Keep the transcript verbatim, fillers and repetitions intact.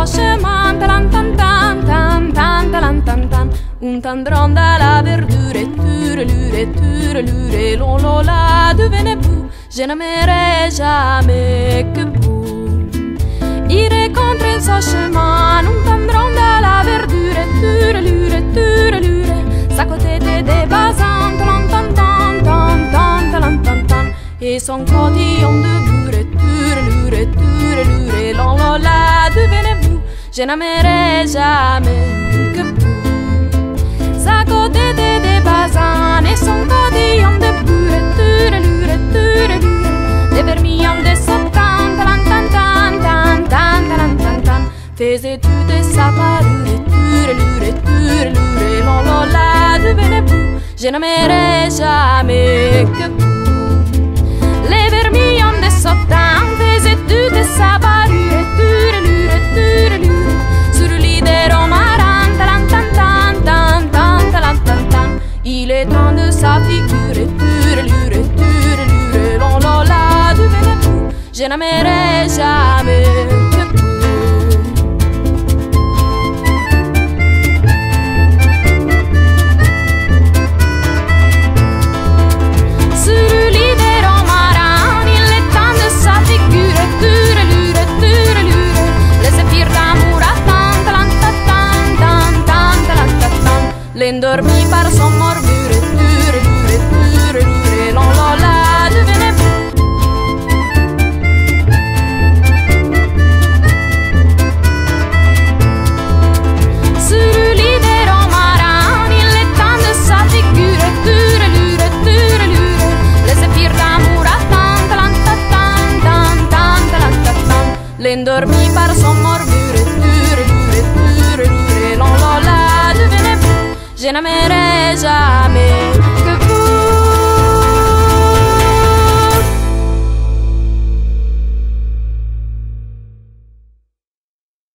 son chemin, talan tan tan tan tan talan tan tan. Un tendron dans la verdure, turelure, turelure, lolola devenez vous, je n'aimerai jamais que vous. Irez contre son chemin, un tendron dans la verdure, turelure, turelure, sa côté des basans, talan tan tan tan tan talan tan tan. Et son cotillon de bourre, turelure, turelure, lolola devenez vous, je n'aimerai jamais que vous. Sa côté des basans et son cotillon de bourre, turelure, turelure, des vermillons de sautan, talan tan tan tan tan talan tan tan. Faisait toute sa parure, turelure, turelure, lolola devenez vous, je n'aimerai jamais que vous. Les vermillons de sautan faisaient toute sa parure, turelure, turelure, sur le lit des romarans, talan tan tan tan tan talan tan tan. Il est temps de sa figure, turelure, turelure, lolola devenez vous, je n'aimerai jamais que vous. L'endormi par son murmure, turelure, turelure, lolola devenez vous. Sur le lit des romarans, il est temps de sa figure, turelure, turelure, les zéphyrs d'amour attendent, talan tan tan tan talan tan. L'endormi par son murmure, turelure, turelure, lolola devenez vous, je n'aimerai jamais